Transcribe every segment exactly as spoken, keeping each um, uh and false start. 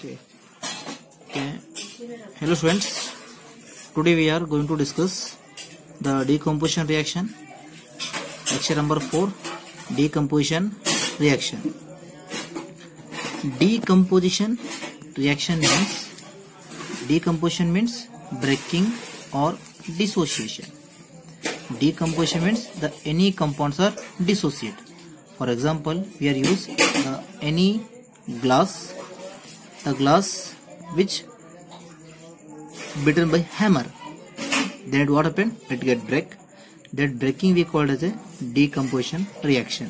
Okay. Okay. Hello students. Today we are going to discuss the decomposition reaction. Lecture number four. Decomposition reaction. Decomposition reaction means decomposition means breaking or dissociation. Decomposition means the any compounds are dissociate. For example, we are use the any glass, the glass which beaten by hammer. Then what happened? It get break. That breaking we called as a decomposition reaction.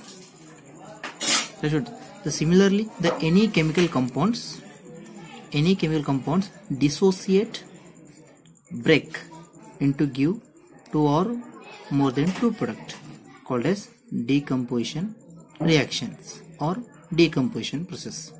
So similarly, the any chemical compounds, any chemical compounds dissociate, break into give two or more than two product called as decomposition reactions or decomposition process.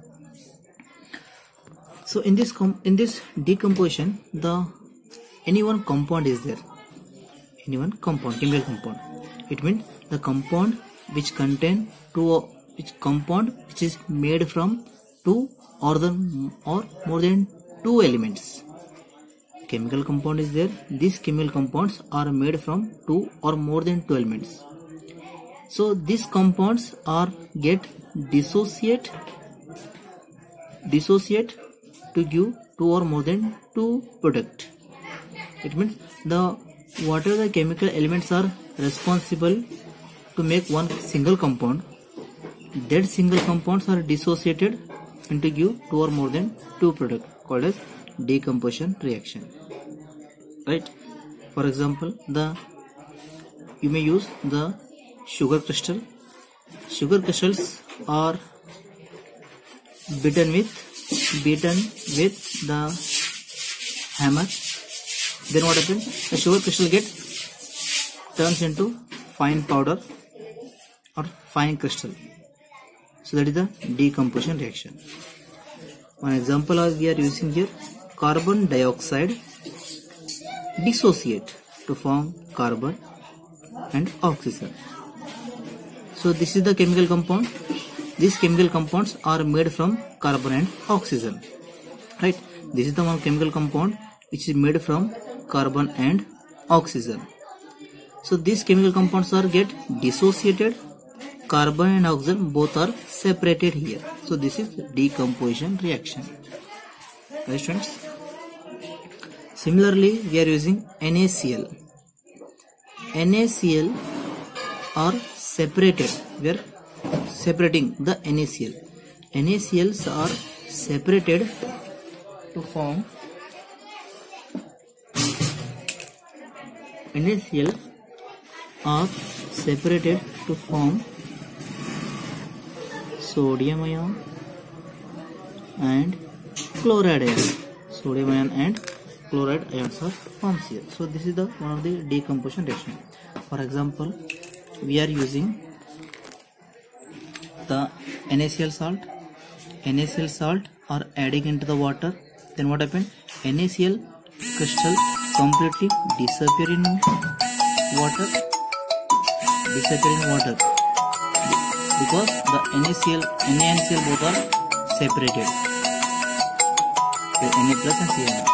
So in this com in this decomposition, the any one compound is there. Any one compound, chemical compound. It means the compound which contain two which compound which is made from two or the or more than two elements. Chemical compound is there. These chemical compounds are made from two or more than two elements. So these compounds are get dissociate dissociate to give two or more than two product. It means the whatever the chemical elements are responsible to make one single compound, that single compounds are dissociated into give two or more than two product called as decomposition reaction. Right? For example, the you may use the sugar crystal. Sugar crystals are beaten with beaten with the hammer. Then what happens? The sugar crystal gets turns into fine powder or fine crystal. So that is the decomposition reaction. One example is we are using here carbon dioxide dissociate to form carbon and oxygen. So this is the chemical compound. These chemical compounds are made from carbon and oxygen. Right? This is the one chemical compound which is made from carbon and oxygen. So these chemical compounds are get dissociated. Carbon and oxygen both are separated here. So this is decomposition reaction. Right, friends? Similarly, we are using NaCl. NaCl are separated. We are separating the NaCl. NaCls are separated to form NaCl are separated to form sodium ion and chloride ion. Sodium ion and chloride ions are formed here. So this is the one of the decomposition reaction. For example, we are using the NaCl salt. NaCl salt are adding into the water. Then what happened? NaCl crystal completely disappear in water. Disappear in water because the NaCl, Na and Cl both are separated. Okay, Na plus and Cl.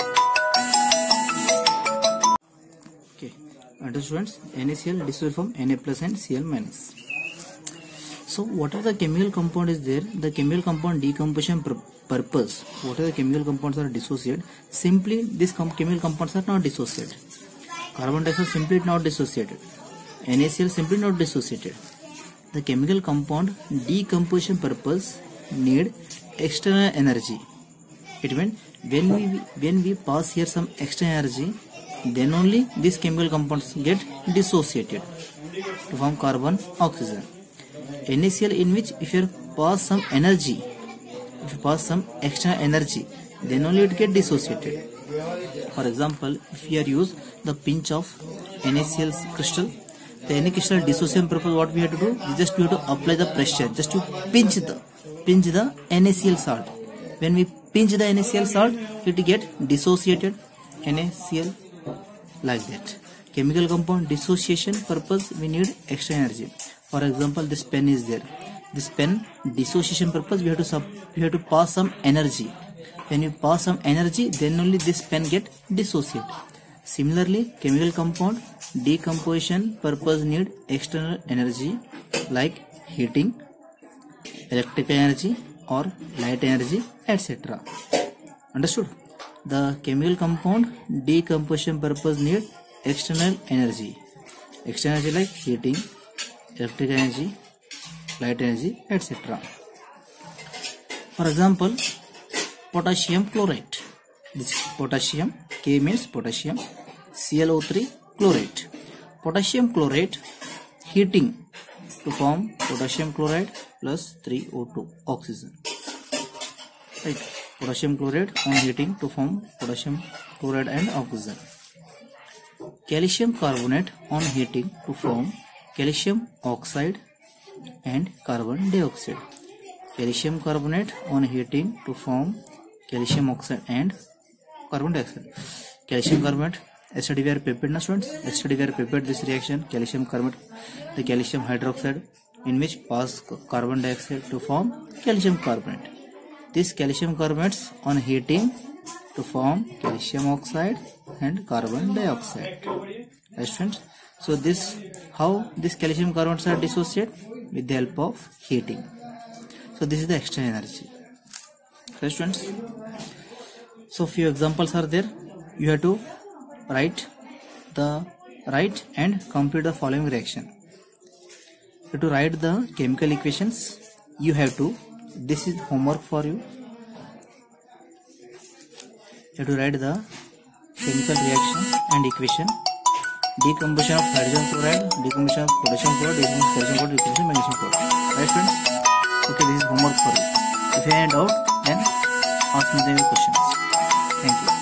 Okay, understood students? NaCl dissociate from Na plus and Cl minus. So whatever the chemical compound is there, the chemical compound decomposition purpose, whatever the chemical compounds are dissociated, simply these com chemical compounds are not dissociated. Carbon dioxide simply not dissociated. NaCl simply not dissociated. The chemical compound decomposition purpose need external energy. It means when we when we pass here some extra energy, then only these chemical compounds get dissociated to form carbon, oxygen. NaCl in which if you pass some energy, if you pass some extra energy, then only it get dissociated. For example, if you are use the pinch of NaCl crystal, the Na crystal dissociation purpose, what we have to do is just we have to apply the pressure, just to pinch the pinch the NaCl salt. When we pinch the NaCl salt, it get dissociated NaCl like that. Chemical compound dissociation purpose we need extra energy. For example, this pen is there. This pen dissociation purpose we have to sub, we have to pass some energy. when you pass some energy, then only this pen get dissociate. Similarly, chemical compound decomposition purpose need external energy like heating, electrical energy or light energy, et cetera. Understood? The chemical compound decomposition purpose need external energy. External energy like heating, electrical energy, light energy, et cetera. For example, potassium chloride. This is potassium. K means potassium. C l O three chloride. Potassium chloride heating to form potassium chloride plus three O two oxygen. Right. Potassium chloride on heating to form potassium chloride and oxygen. Calcium carbonate on heating to form calcium oxide and carbon dioxide. Calcium carbonate on heating to form calcium oxide and carbon dioxide. Calcium carbonate, yesterday we are prepared na students. Yesterday we are prepared this reaction calcium carbonate, the calcium hydroxide in which pass carbon dioxide to form calcium carbonate. This calcium carbonates on heating to form calcium oxide and carbon dioxide. Right students? So this how this calcium carbonates are dissociate with the help of heating. So this is the external energy. Right students? So few examples are there. You have to write the write and complete the following reaction. You have to write the chemical equations. You have to. This is homework for you. You have to write the chemical reaction and equation. Decomposition of hydrogen chloride, decomposition of potassium chloride, decomposition of calcium chloride, decomposition of magnesium chloride. Right friends? Okay, this is homework for you. If you have any doubt, then ask me the questions. Thank you.